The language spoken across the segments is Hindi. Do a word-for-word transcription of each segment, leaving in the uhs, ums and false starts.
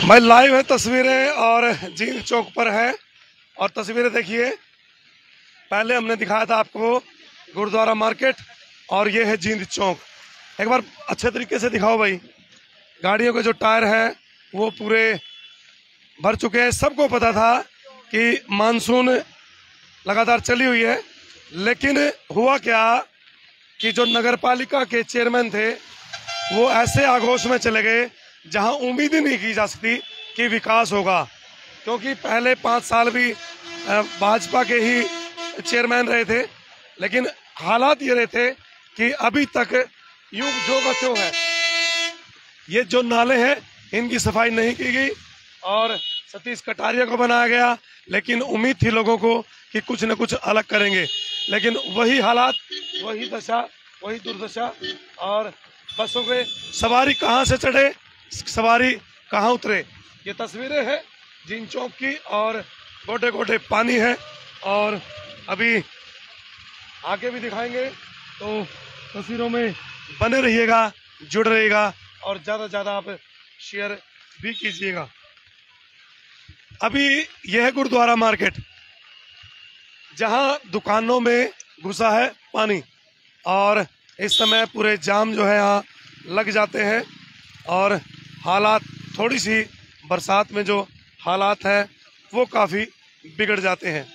भाई लाइव है तस्वीरें और जींद चौक पर है और तस्वीरें देखिए। पहले हमने दिखाया था आपको गुरुद्वारा मार्केट और ये है जींद चौक। एक बार अच्छे तरीके से दिखाओ भाई। गाड़ियों के जो टायर हैं वो पूरे भर चुके हैं। सबको पता था कि मानसून लगातार चली हुई है, लेकिन हुआ क्या कि जो नगर पालिका के चेयरमैन थे वो ऐसे आगोश में चले गए जहां उम्मीद ही नहीं की जा सकती कि विकास होगा, क्योंकि पहले पाँच साल भी भाजपा के ही चेयरमैन रहे थे, लेकिन हालात ये रहे थे कि अभी तक यूं जो का त्यों है। ये जो नाले हैं इनकी सफाई नहीं की गई और सतीश कटारिया को बनाया गया, लेकिन उम्मीद थी लोगों को कि कुछ न कुछ अलग करेंगे, लेकिन वही हालात, वही दशा, वही दुर्दशा। और बसों पे सवारी कहाँ से चढ़े, सवारी कहाँ उतरे। ये तस्वीरें हैं जींद चौक की और गोटे गोटे पानी है और अभी आगे भी दिखाएंगे, तो तस्वीरों में बने रहिएगा, जुड़ रहिएगा और ज़्यादा से ज़्यादा आप शेयर भी कीजिएगा। अभी यह है गुरुद्वारा मार्केट, जहां दुकानों में घुसा है पानी और इस समय पूरे जाम जो है यहाँ लग जाते हैं और हालात, थोड़ी सी बरसात में जो हालात हैं वो काफ़ी बिगड़ जाते हैं।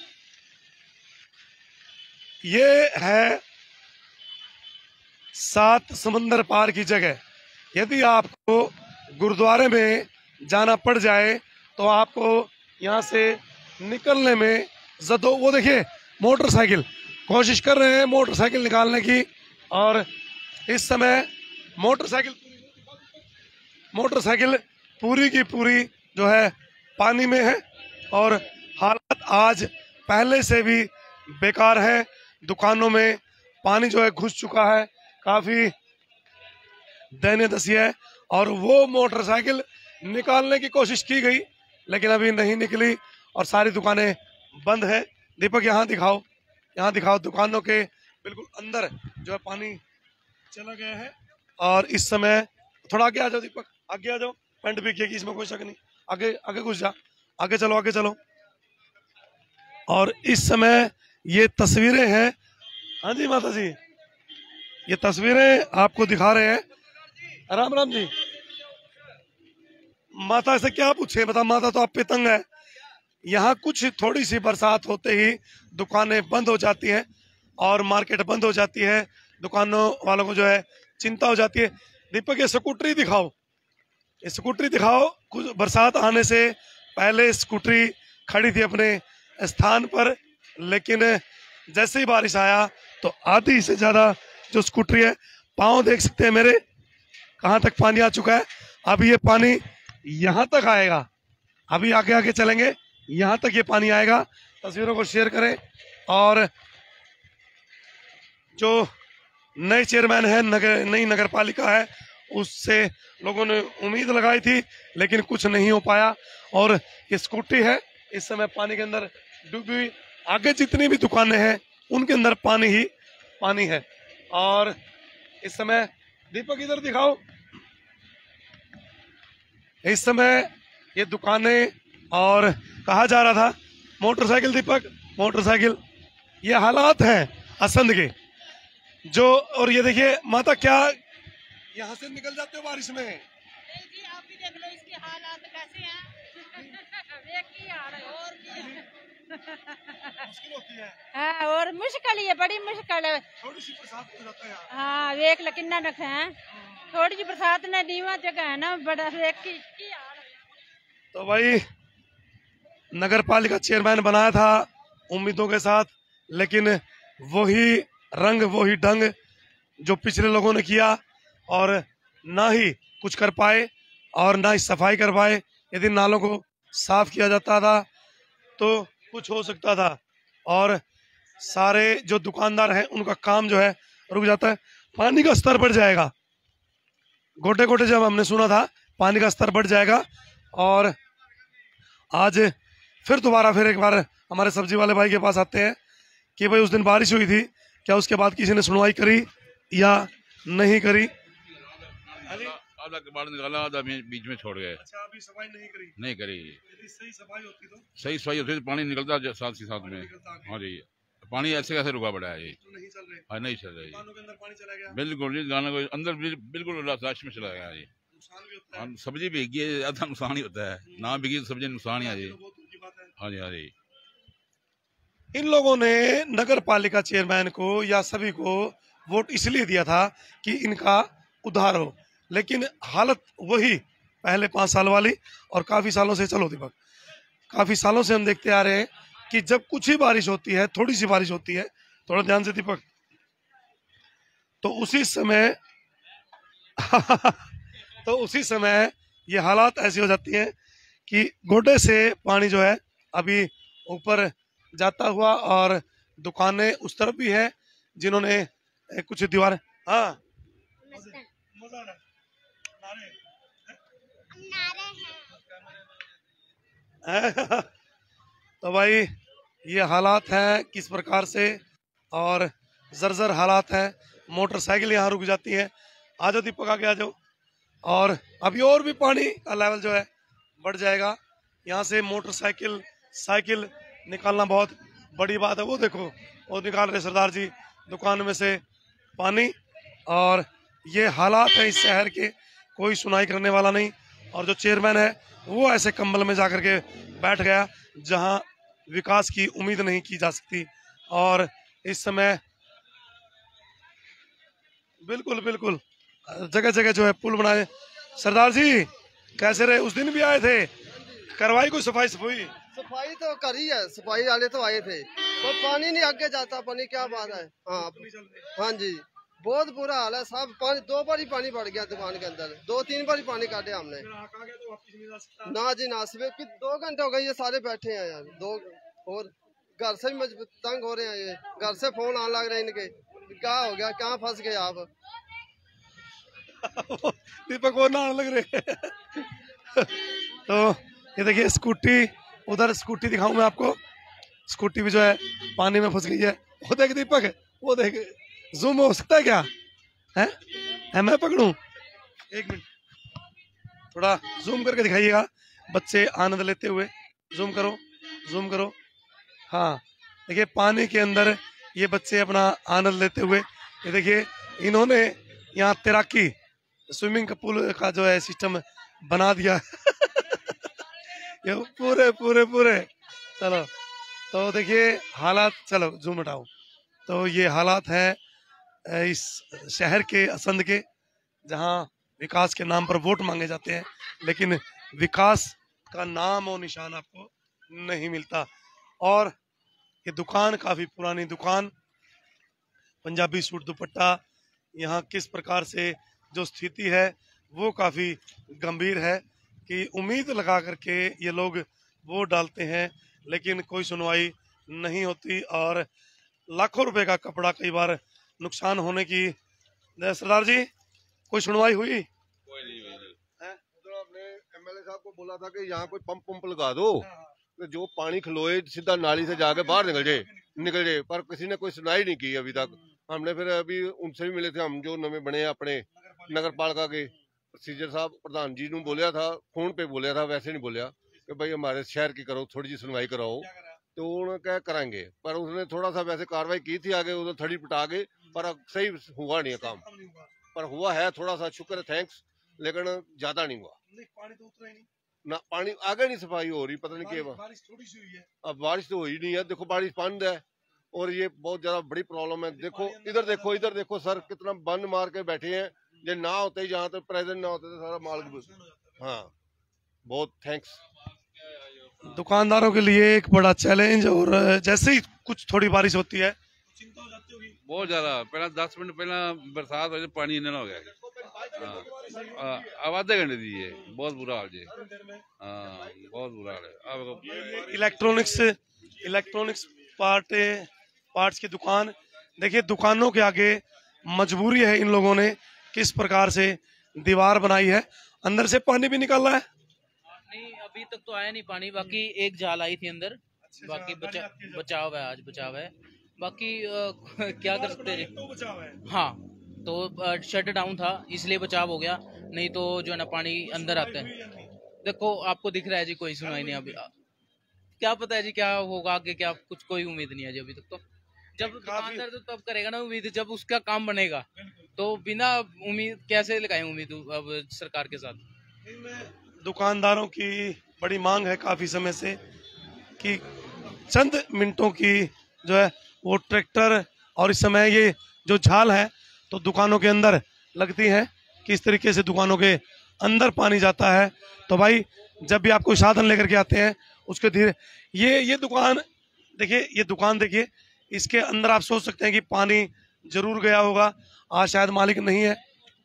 ये है सात समंदर पार की जगह। यदि आपको गुरुद्वारे में जाना पड़ जाए तो आपको यहाँ से निकलने में जदो, वो देखिए मोटरसाइकिल कोशिश कर रहे हैं मोटरसाइकिल निकालने की, और इस समय मोटरसाइकिल मोटरसाइकिल पूरी की पूरी जो है पानी में है और हालात आज पहले से भी बेकार है। दुकानों में पानी जो है घुस चुका है, काफ़ी दयनीय दशा है। और वो मोटरसाइकिल निकालने की कोशिश की गई लेकिन अभी नहीं निकली और सारी दुकानें बंद है। दीपक यहाँ दिखाओ, यहाँ दिखाओ, दुकानों के बिल्कुल अंदर जो है पानी चला गया है। और इस समय थोड़ा आगे आ जाओ दीपक, आगे आ जाओ, पेंट भी किएगी, इसमें कोई शक नहीं। आगे आगे घुस जा, आगे चलो, आगे चलो। और इस समय ये तस्वीरें हैं, हाँ जी माता जी, ये तस्वीरें आपको दिखा रहे हैं। राम राम जी। माता से क्या पूछे, बता माता तो आप पे तंग है। यहाँ कुछ थोड़ी सी बरसात होते ही दुकानें बंद हो जाती हैं और मार्केट बंद हो जाती है। दुकानों वालों को जो है चिंता हो जाती है। दीपक ये स्कूटरी दिखाओ, ये स्कूटरी दिखाओ। कुछ बरसात आने से पहले स्कूटरी खड़ी थी अपने स्थान पर, लेकिन जैसे ही बारिश आया तो आधी से ज़्यादा जो स्कूटरी है, पाँव देख सकते हैं मेरे कहाँ तक पानी आ चुका है। अभी ये पानी यहाँ तक आएगा, अभी आगे आगे चलेंगे, यहाँ तक ये पानी आएगा। तस्वीरों को शेयर करें। और जो नए चेयरमैन है, नगर नई नगर पालिका है, उससे लोगों ने उम्मीद लगाई थी लेकिन कुछ नहीं हो पाया। और ये स्कूटी है इस समय पानी के अंदर डूबी हुई। आगे जितनी भी दुकानें हैं उनके अंदर पानी ही पानी है। और इस समय दीपक इधर दिखाओ, इस समय ये दुकानें, और कहा जा रहा था मोटरसाइकिल, दीपक मोटरसाइकिल, ये हालात हैं असंध के जो। और ये देखिए माता, क्या यहाँ से निकल जाते हो बारिश में? जी, आप भी देख लो इसके हालात कैसे हैं। देख आ रहे हो। और मुश्किल होती है। हाँ, और मुश्किल ही है, बड़ी मुश्किल है। थोड़ी सी बरसात हो जाता है। हाँ, देख लो कितना रखे हैं। थोड़ी सी बरसात ने नीवा जगह है ना, बड़ा देख की, की हाल है। तो भाई नगर पालिका चेयरमैन बनाया था उम्मीदों के साथ, लेकिन वही रंग वही ढंग जो पिछले लोगों ने किया, और ना ही कुछ कर पाए और ना ही सफाई कर पाए। यदि नालों को साफ किया जाता था तो कुछ हो सकता था, और सारे जो दुकानदार हैं उनका काम जो है रुक जाता है। पानी का स्तर बढ़ जाएगा, गोटे गोटे जब हमने सुना था पानी का स्तर बढ़ जाएगा। और आज फिर दोबारा फिर एक बार हमारे सब्जी वाले भाई के पास आते हैं कि भाई उस दिन बारिश हुई थी, क्या उसके बाद किसी ने सुनवाई करी या नहीं करी? आधा कबाड़ निकाला, आधा बीच में छोड़ गए। अच्छा, अभी सफाई नहीं करी? नहीं करी। यदि सही सफाई होती तो सही सफाई होती तो पानी निकलता साथ ही साथ में। हाँ जी, पानी ऐसे कैसे रुका पड़ा है ये? तो नहीं चल रहे? हाँ, नहीं चल रही। दुकानों के अंदर पानी चला गया? बिल्कुल जी, गाना को अंदर बिल्कुल लाश में चला गया जी। नुकसान भी होता है? सब्जी भीगी है, आधा नुकसान ही होता है, ना भीगी तो सब्जी नुकसान ही है जी। हाँ जी, हाँ जी। इन लोगों ने नगर पालिका चेयरमैन को या सभी को वोट इसलिए दिया था कि इनका उद्धार हो, लेकिन हालत वही पहले पांच साल वाली। और काफी सालों से, चलो दीपक, काफी सालों से हम देखते आ रहे हैं कि जब कुछ ही बारिश होती है, थोड़ी सी बारिश होती है, थोड़ा ध्यान से दीपक, तो उसी समय तो उसी समय ये हालात ऐसी हो जाती हैं कि गोडे से पानी जो है अभी ऊपर जाता हुआ, और दुकानें उस तरफ भी है जिन्होंने कुछ दीवार। हाँ, तो भाई ये हालात हैं किस प्रकार से, और जर्जर हालात हैं। मोटरसाइकिल यहाँ रुक जाती है। आ जाओ दीपक, आगे आ जाओ। और अभी और भी पानी का लेवल जो है बढ़ जाएगा। यहाँ से मोटरसाइकिल साइकिल निकालना बहुत बड़ी बात है। वो देखो, वो निकाल रहे सरदार जी दुकान में से पानी। और ये हालात है इस शहर के, कोई सुनाई करने वाला नहीं। और जो चेयरमैन है वो ऐसे कंबल में जाकर के बैठ गया जहां विकास की उम्मीद नहीं की जा सकती। और इस समय बिल्कुल बिल्कुल जगह जगह जो है पुल बनाए। सरदार जी कैसे रहे? उस दिन भी आए थे, करवाई कोई सफाई सफाई? सफाई तो करी है, सफाई वाले तो आए थे, पर पानी नहीं आगे जाता। पानी क्या बात है? हाँ हाँ जी, बहुत बुरा हाल है साहब। पानी दो बार ही पानी बढ़ गया दुकान के अंदर, दो तीन बार ही पानी काटे हमने। ना जी ना, सुबह की दो घंटे हो गए ये सारे बैठे हैं यार। दो और घर से भी तंग हो रहे हैं, ये घर से फोन आने लग रहे हैं इनके, क्या हो गया, कहाँ फंस गए आप? दीपक वो ना लग रहे। तो ये देखिए स्कूटी, उधर स्कूटी दिखाऊं मैं आपको। स्कूटी भी जो है पानी में फंस गई है। वो देख दीपक, वो देख, जूम हो सकता है क्या? है, है मैं पकड़ूं? एक मिनट, थोड़ा जूम करके दिखाइएगा, बच्चे आनंद लेते हुए। जूम करो, जूम करो। हाँ देखिए, पानी के अंदर ये बच्चे अपना आनंद लेते हुए, ये देखिए इन्होंने यहाँ तैराकी स्विमिंग का पूल का जो है सिस्टम बना दिया। ये पूरे पूरे पूरे चलो, तो देखिए हालात, चलो जूम हटाओ। तो ये हालात हैं इस शहर के, असंध के, जहाँ विकास के नाम पर वोट मांगे जाते हैं, लेकिन विकास का नाम और निशान आपको नहीं मिलता। और ये दुकान काफी पुरानी दुकान, पंजाबी सूट दुपट्टा, यहाँ किस प्रकार से जो स्थिति है वो काफी गंभीर है कि उम्मीद लगा करके ये लोग वोट डालते हैं, लेकिन कोई सुनवाई नहीं होती। और लाखों रुपए का कपड़ा कई बार नुकसान होने की। सरदार जी कोई सुनवाई हुई? कोई नहीं हुई। तो आपने एमएलए साहब को बोला था कि यहाँ कोई पंप पंप लगा दो, तो जो पानी खलोए सीधा नाली से जाके बाहर निकल जाए निकल जाए पर किसी ने कोई सुनाई नहीं की अभी तक। हमने फिर अभी उनसे भी मिले थे, हम जो नवे बने अपने नगर पालिका के सीजर साहब प्रधान जी ने बोलिया था, फोन पे बोलिया था, वैसे नहीं बोलिया कि भाई हमारे शहर की करो, थोड़ी जी सुनवाई कराओ। तो उन्होंने क्या कराएंगे, पर उसने थोड़ा सा वैसे कार्रवाई की थी आगे, उधर थड़ी पिटा के, पर सही हुआ नहीं है काम। पर हुआ है थोड़ा सा, शुक्र है, थैंक्स, लेकिन ज्यादा नहीं हुआ। पानी तो उतरा ही नहीं ना, पानी आगे नहीं सफाई हो रही, पता नहीं क्या। बारिश थोड़ी सी हुई है, अब बारिश तो हुई नहीं है। देखो बारिश बंद है और ये बहुत ज्यादा बड़ी प्रॉब्लम है। देखो इधर देखो, इधर देखो सर, कितना बंद मार के बैठे हैं। ये ना होते ही, जहाँ तक प्रेजेंट ना होते तो सारा माल। हाँ, बहुत थैंक्स। दुकानदारों के लिए एक बड़ा चैलेंज। और जैसे ही कुछ थोड़ी बारिश होती है चिंता हो जाती होगी बहुत ज्यादा। पहला दस मिनट पहला बरसात हो जाए, पानी इन्ना हो गया। हाँ, अब आधे घंटे दी है, बहुत बुरा हाल जी। हाँ, बहुत बुरा हाल है। इलेक्ट्रॉनिक्स इलेक्ट्रॉनिक्स पार्ट पार्ट्स की दुकान देखिए, दुकानों के आगे मजबूरी है इन लोगों ने किस प्रकार से दीवार बनाई है। अंदर से पानी भी निकल रहा है। नहीं, अभी तक तो आया नहीं पानी। बाकी एक जाल आई थी अंदर, बाकी बचा बचाव है, आज बचाव है। बाकी आ, क्या कर सकते हैं? हाँ, तो शट डाउन था इसलिए बचाव हो गया, नहीं तो जो है ना पानी अंदर आता है। देखो आपको दिख रहा है जी, कोई सुनाई नहीं अभी। क्या पता है जी क्या होगा आगे, क्या कुछ कोई उम्मीद नहीं है जी अभी तक। तो जब दुकानदार तो तब करेगा ना उम्मीद जब उसका काम बनेगा, तो बिना उम्मीद कैसे लगाए उम्मीद अब सरकार के साथ। दुकानदारों की बड़ी मांग है काफी समय से कि चंद मिनटों की जो है वो ट्रैक्टर, और इस समय ये जो झाल है तो दुकानों के अंदर लगती है, किस तरीके से दुकानों के अंदर पानी जाता है। तो भाई जब भी आप कोई साधन लेकर के आते हैं उसके धीरे, ये ये दुकान देखिए, ये दुकान देखिए, इसके अंदर आप सोच सकते हैं कि पानी जरूर गया होगा, आज शायद मालिक नहीं है,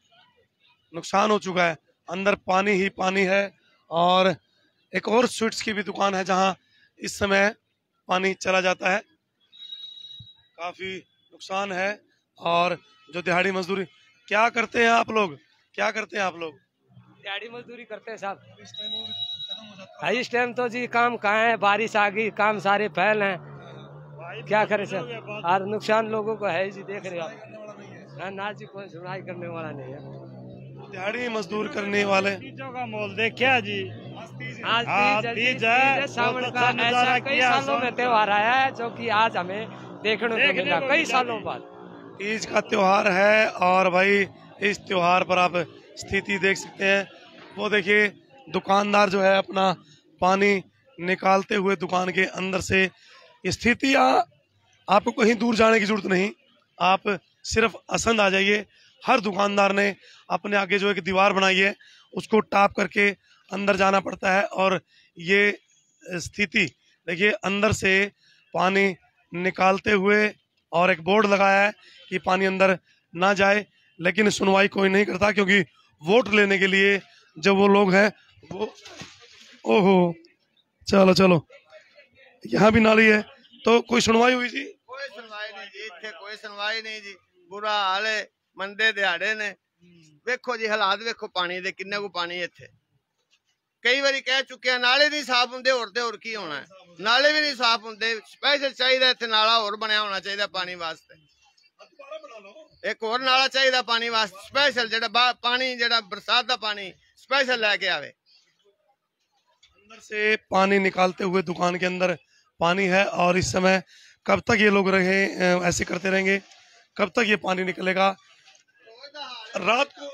नुकसान हो चुका है, अंदर पानी ही पानी है। और एक और स्वीट्स की भी दुकान है जहां इस समय पानी चला जाता है, काफी नुकसान है। और जो दिहाड़ी मजदूरी क्या करते हैं आप लोग, क्या करते हैं आप लोग? दिहाड़ी मजदूरी करते हैं साहब। हाँ, इस टाइम तो जी काम कहाँ है, बारिश आ गई, काम सारे फैल हैं, क्या करें सर। और नुकसान लोगों को है जी, देख रहे हो आप ना जी, कोई सुनाई करने वाला नहीं है। दिहाड़ी मजदूर करने वाले चीजों का मोल देखिया जी, आज हाँ, तीज तीज है, है, सावन बहुत का अच्छा नजारा ऐसा कई किया, सालों में त्योहार आया है जो कि आज हमें देखने को देखने मिला को कई मिला सालों जी। बाद। तीज का त्योहार है और भाई इस त्योहार पर आप स्थिति देख सकते हैं। वो देखिए दुकानदार जो है अपना पानी निकालते हुए दुकान के अंदर से। स्थितियाँ आपको कहीं दूर जाने की जरूरत नहीं, आप सिर्फ असंध आ जाइए। हर दुकानदार ने अपने आगे जो एक दीवार बनाई है उसको टाप करके अंदर जाना पड़ता है। और ये स्थिति देखिए, अंदर से पानी निकालते हुए, और एक बोर्ड लगाया है कि पानी अंदर ना जाए, लेकिन सुनवाई कोई नहीं करता, क्योंकि वोट लेने के लिए जब वो लोग हैं वो, ओहो चलो चलो यहाँ भी नाली है, तो कोई सुनवाई हुई जी? कोई सुनवाई नहीं जी, इतने कोई सुनवाई नहीं जी, बुरा हाल है। मंदे दिहाड़े ने वेखो जी, हालात वेखो पानी दे, किन्ने को पानी इत्थे। कई बारी कह चुके हैं नाले नहीं साफ होंगे, होर ते होर की होना है, नाले भी नहीं साफ होंगे। स्पेशल चाहिए इत्थे नाला होर बनया होना चाहिए पानी वास्ते, एक और नाला चाहिए पानी वास्ते स्पेशल, जेड़ा पानी जेड़ा बरसात का पानी स्पेशल लेके आवे। अंदर से पानी निकालते हुए दुकान के अंदर पानी है, और इस समय कब तक ये लोग रहे ऐसे करते रहेंगे, कब तक ये पानी निकलेगा? रात को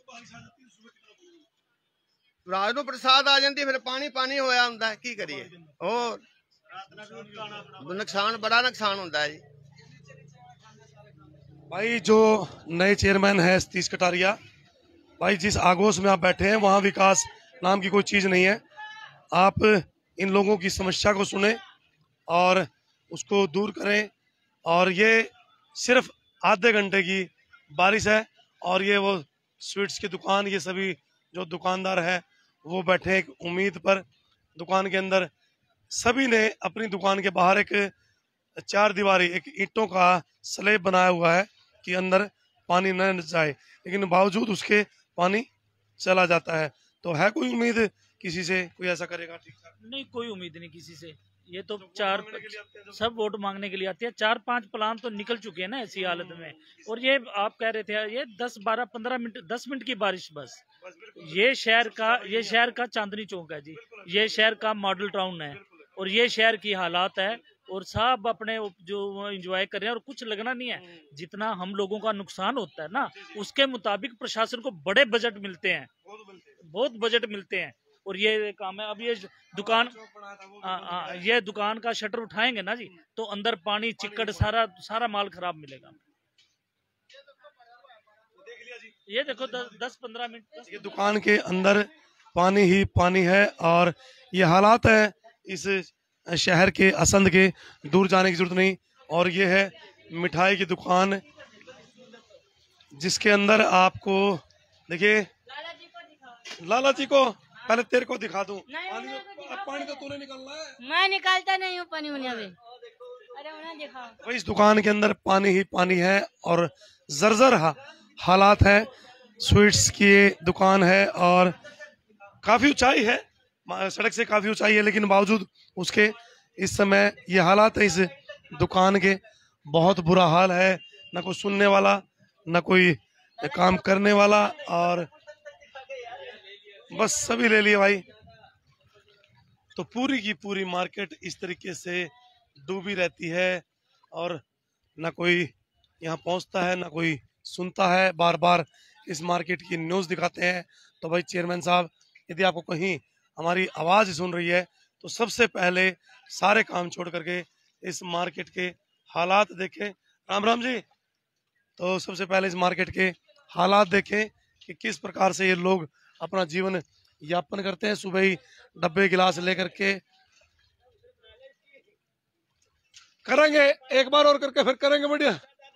रात को बरसात आ जाती, फिर पानी पानी होया हुंदा है, की करिए। और नुकसान, बड़ा नुकसान होता है जी। भाई जो नए चेयरमैन है सतीश कटारिया भाई, जिस आगोश में आप बैठे हैं वहाँ विकास नाम की कोई चीज़ नहीं है। आप इन लोगों की समस्या को सुने और उसको दूर करें। और ये सिर्फ आधे घंटे की बारिश है, और ये वो स्वीट्स की दुकान, ये सभी जो दुकानदार हैं वो बैठे एक उम्मीद पर। दुकान के अंदर सभी ने अपनी दुकान के बाहर एक चार दीवारी, एक ईंटों का स्लेब बनाया हुआ है कि अंदर पानी न जाए, लेकिन बावजूद उसके पानी चला जाता है। तो है कोई उम्मीद किसी से, कोई ऐसा करेगा? ठीक ठाक नहीं, कोई उम्मीद नहीं किसी से। ये तो चार सब वोट मांगने के लिए आते हैं, चार पांच प्लान तो निकल चुके हैं ना ऐसी हालत में। और ये आप कह रहे थे ये दस बारह पंद्रह मिनट दस मिनट की बारिश बस। ये शहर का ये शहर का चांदनी चौक है जी, ये शहर का मॉडल टाउन है, और ये शहर की हालात है, और सब अपने जो एंजॉय कर रहे हैं, और कुछ लगना नहीं है। जितना हम लोगों का नुकसान होता है ना, उसके मुताबिक प्रशासन को बड़े बजट मिलते हैं, बहुत बजट मिलते हैं। और ये काम है, अब ये दुकान आ, आ, ये दुकान का शटर उठाएंगे ना जी, तो अंदर पानी चिक्कड़ सारा सारा माल खराब मिलेगा। ये देखो दस दस पंद्रह मिनट ये दुकान के अंदर पानी ही पानी है, और ये हालात है इस शहर के असंध के। दूर जाने की जरूरत नहीं। और ये है मिठाई की दुकान, जिसके अंदर आपको देखिए, लाला जी को पहले तेरे को दिखा दूं। पानी तो, पानी तो तूने निकालना है। मैं निकालता नहीं हूँ पानी उन्हें अभी। अरे उन्हें दिखाओ। तो इस दुकान के अंदर पानी ही पानी है, और जर्जर हा, हालात है। स्वीट्स की दुकान है, और काफी ऊंचाई है, सड़क से काफी ऊंचाई है, लेकिन बावजूद उसके इस समय ये हालात है इस दुकान के। बहुत बुरा हाल है, ना कोई सुनने वाला, ना कोई काम करने वाला, और बस सभी ले लिए भाई। तो पूरी की पूरी मार्केट इस तरीके से डूबी रहती है और ना कोई यहाँ पहुंचता है ना कोई सुनता है। बार बार इस मार्केट की न्यूज़ दिखाते हैं। तो भाई चेयरमैन साहब, यदि आपको कहीं हमारी आवाज़ सुन रही है तो सबसे पहले सारे काम छोड़ करके इस मार्केट के हालात देखें। राम राम जी। तो सबसे पहले इस मार्केट के हालात देखें कि किस प्रकार से ये लोग अपना जीवन यापन करते हैं। सुबह ही डब्बे गिलास लेकर के करेंगे, एक बार और करके फिर करेंगे बढ़िया।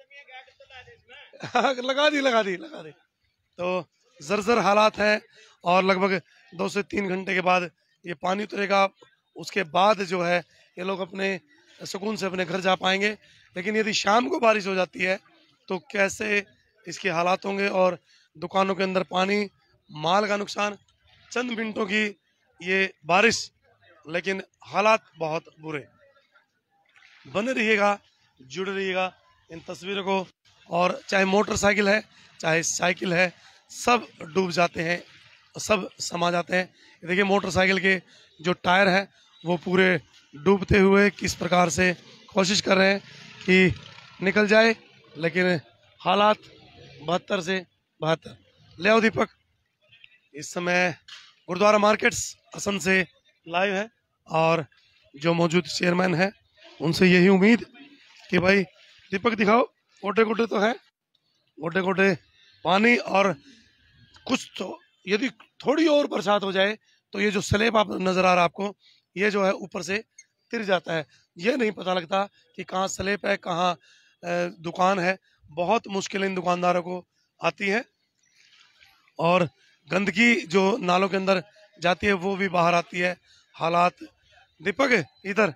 लगा दी लगा दी लगा दी। तो जर्जर हालात है और लगभग दो से तीन घंटे के बाद ये पानी उतरेगा। उसके बाद जो है ये लोग अपने सुकून से अपने घर जा पाएंगे। लेकिन यदि शाम को बारिश हो जाती है तो कैसे इसके हालात होंगे, और दुकानों के अंदर पानी, माल का नुकसान। चंद मिनटों की ये बारिश, लेकिन हालात बहुत बुरे। बने रहिएगा, जुड़े रहिएगा इन तस्वीरों को। और चाहे मोटरसाइकिल है चाहे साइकिल है, सब डूब जाते हैं, सब समा जाते हैं। देखिए मोटरसाइकिल के जो टायर है वो पूरे डूबते हुए किस प्रकार से कोशिश कर रहे हैं कि निकल जाए, लेकिन हालात बहत्तर से बहत्तर। ले आओ दीपक। इस समय गुरुद्वारा मार्केट्स असम से लाइव है और जो मौजूद चेयरमैन है उनसे यही उम्मीद कि भाई दीपक दिखाओ। गोटे गोटे तो है, गोटे गोटे पानी, और कुछ तो यदि थोड़ी और बरसात हो जाए तो ये जो स्लेब आप नजर आ रहा है आपको, ये जो है ऊपर से तिर जाता है। ये नहीं पता लगता कि कहाँ स्लेब है कहाँ दुकान है। बहुत मुश्किल इन दुकानदारों को आती है और गंदगी जो नालों के अंदर जाती है वो भी बाहर आती है। हालात दीपक इधर।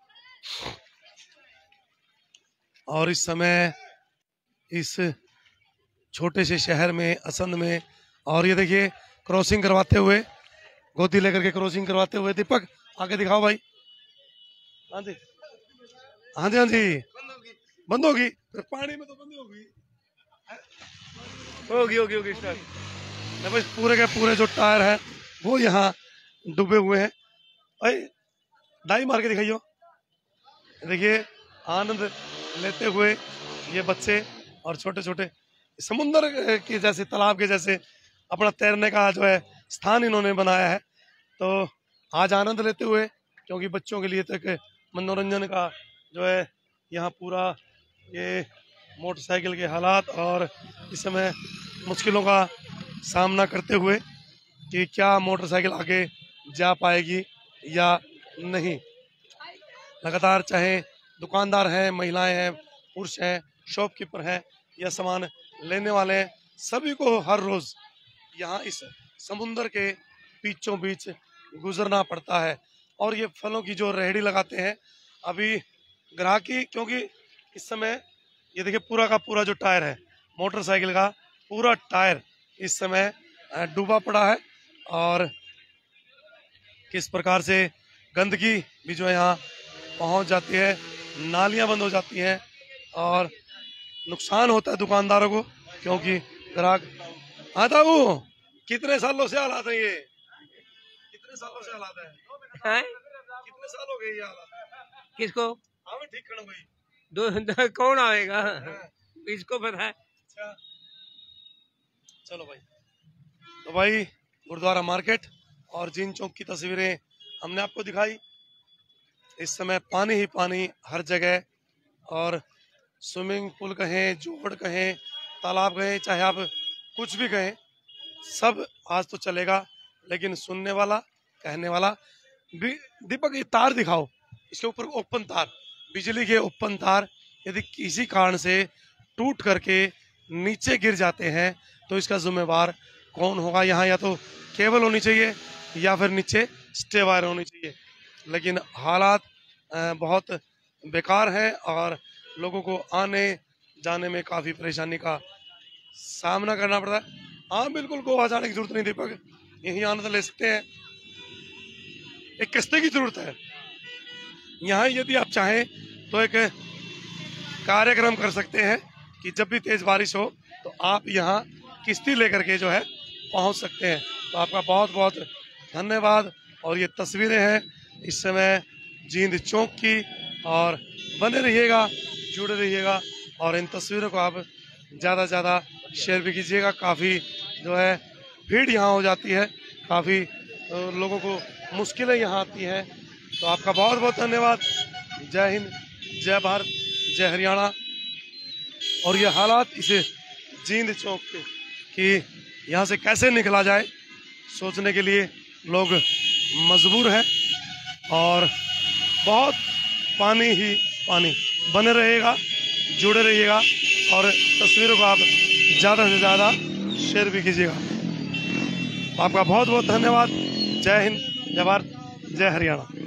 और इस समय इस छोटे से शहर में, असंध में, और ये देखिए क्रॉसिंग करवाते हुए, गोदी लेकर के क्रॉसिंग करवाते हुए। दीपक आगे दिखाओ भाई। हाँ जी हाँ जी हाँ जी बंद होगी, फिर पानी में तो बंद होगी होगी होगी होगी स्टार्ट। भाई पूरे के पूरे जो टायर है वो यहाँ डूबे हुए हैं। भाई डाई मार के दिखाइयो। देखिए आनंद लेते हुए ये बच्चे और छोटे छोटे समुंदर के जैसे, तालाब के जैसे अपना तैरने का जो है स्थान इन्होंने बनाया है। तो आज आनंद लेते हुए, क्योंकि बच्चों के लिए तो एक मनोरंजन का जो है यहाँ पूरा ये मोटरसाइकिल के हालात, और इस समय मुश्किलों का सामना करते हुए कि क्या मोटरसाइकिल आगे जा पाएगी या नहीं। लगातार चाहे दुकानदार हैं, महिलाएं हैं, पुरुष हैं, शॉपकीपर हैं या सामान लेने वाले हैं, सभी को हर रोज यहाँ इस समुंदर के बीचों बीच गुजरना पड़ता है। और ये फलों की जो रेहड़ी लगाते हैं, अभी ग्राहकी, क्योंकि इस समय ये देखिए पूरा का पूरा जो टायर है मोटरसाइकिल का, पूरा टायर इस समय डूबा पड़ा है। और किस प्रकार से गंदगी भी जो है यहाँ पहुँच जाती है, नालियाँ बंद हो जाती हैं और नुकसान होता है दुकानदारों को, क्योंकि ग्राहक आता वो कितने सालों से हालात है ये, कितने सालों से हालात है, हैं? कितने साल हो गए ये हालात किसको? हमें ठीक करना भाई। दो, दो कौन आएगा, इसको पता है। अच्छा चलो भाई। तो भाई गुरुद्वारा मार्केट और जीन चौक की तस्वीरें हमने आपको दिखाई। इस समय पानी ही पानी हर जगह, और स्विमिंग पूल कहें, जोड़ कहें, तालाब कहें, चाहे आप कुछ भी कहें, सब आज तो चलेगा। लेकिन सुनने वाला, कहने वाला भी। दीपक ये तार दिखाओ, इसके ऊपर ओपन तार, बिजली के ओपन तार यदि किसी कारण से टूट करके नीचे गिर जाते हैं तो इसका जिम्मेवार कौन होगा। यहाँ या तो केबल होनी चाहिए या फिर नीचे स्टे वायर होनी चाहिए। लेकिन हालात बहुत बेकार हैं और लोगों को आने जाने में काफ़ी परेशानी का सामना करना पड़ता है। हाँ बिल्कुल, गोवा जाने की जरूरत नहीं दीपक, यहीं आनंद ले सकते हैं। एक कस्ते की जरूरत है यहाँ। यदि आप चाहें तो एक कार्यक्रम कर सकते हैं कि जब भी तेज बारिश हो तो आप यहाँ किश्ती लेकर के जो है पहुंच सकते हैं। तो आपका बहुत बहुत धन्यवाद। और ये तस्वीरें हैं इस समय जींद चौक की, और बने रहिएगा, जुड़े रहिएगा, और इन तस्वीरों को आप ज़्यादा से ज़्यादा शेयर भी कीजिएगा। काफ़ी जो है भीड़ यहाँ हो जाती है, काफ़ी लोगों को मुश्किलें यहाँ आती हैं। तो आपका बहुत बहुत धन्यवाद। जय हिंद, जय भारत, जय हरियाणा। और ये हालात इसे जींद चौक के कि यहाँ से कैसे निकला जाए सोचने के लिए लोग मजबूर हैं, और बहुत पानी ही पानी। बने रहेगा, जुड़े रहिएगा, और तस्वीरों को आप ज़्यादा से ज़्यादा शेयर भी कीजिएगा। आपका बहुत बहुत धन्यवाद। जय हिंद, जय भारत, जय हरियाणा।